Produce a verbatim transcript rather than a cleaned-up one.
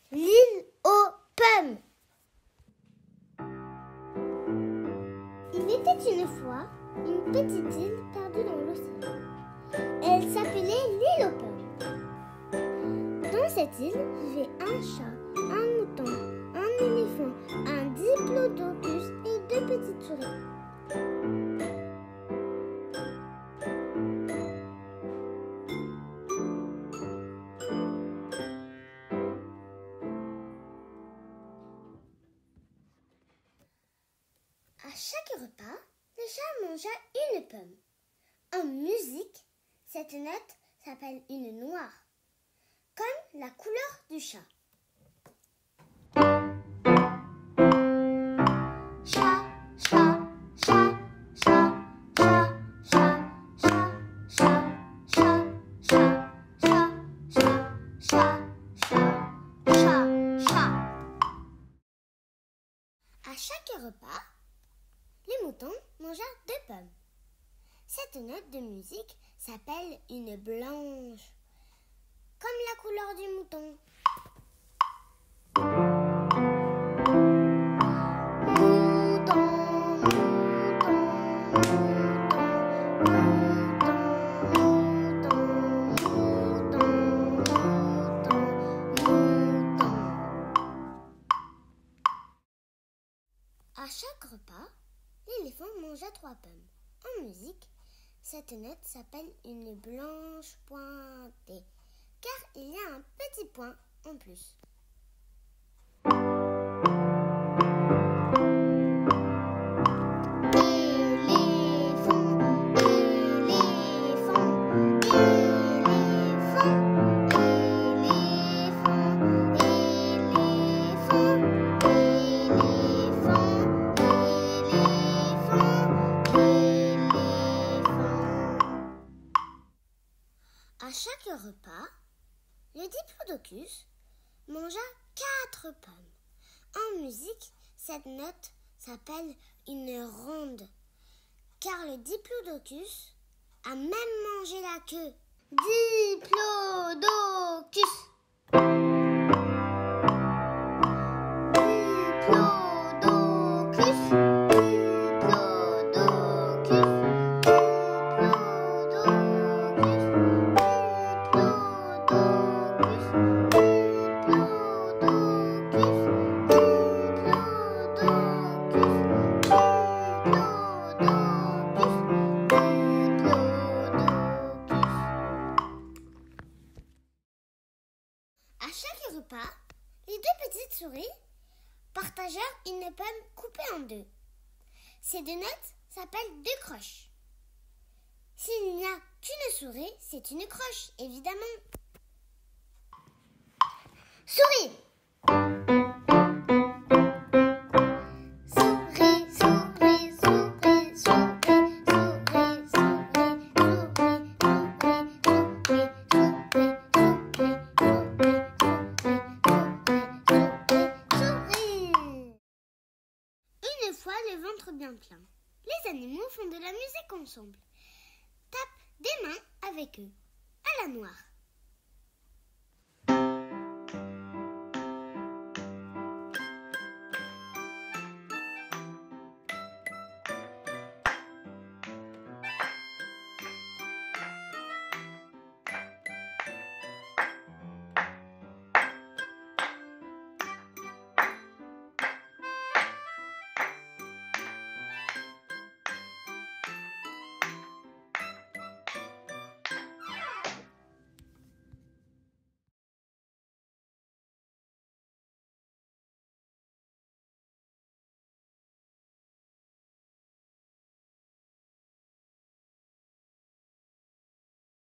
L'île aux pommes. Il était une fois une petite île perdue dans l'océan. Elle s'appelait l'île aux pommes. Dans cette île vivait un chat, un mouton, un éléphant, un diplodocus et deux petites souris. À chaque repas, le chat mangea une pomme. En musique, cette note s'appelle une noire, comme la couleur du chat. Chat, chat, chat, chat, chat, chat, chat, chat, chat, chat, chat, chat, chat, chat, chat, chat. À chaque repas, les moutons mangea deux pommes. Cette note de musique s'appelle une blanche, comme la couleur du mouton. Mouton, mouton, mouton, mouton, mouton. À chaque repas, l'éléphant mangea trois pommes. En musique, cette note s'appelle une blanche pointée, car il y a un petit point en plus. À chaque repas, le diplodocus mangea quatre pommes. En musique, cette note s'appelle une ronde, car le diplodocus a même mangé la queue. Diplodocus. Diplodocus. À chaque repas, les deux petites souris partagèrent une pomme coupée en deux. Ces deux notes s'appellent deux croches. S'il n'y a qu'une souris, c'est une croche, évidemment. Souris. Souris, souris, souris, souris, souris, souris, Une fois le ventre bien plein, les animaux font de la musique ensemble. Tape des mains avec eux, à la noire.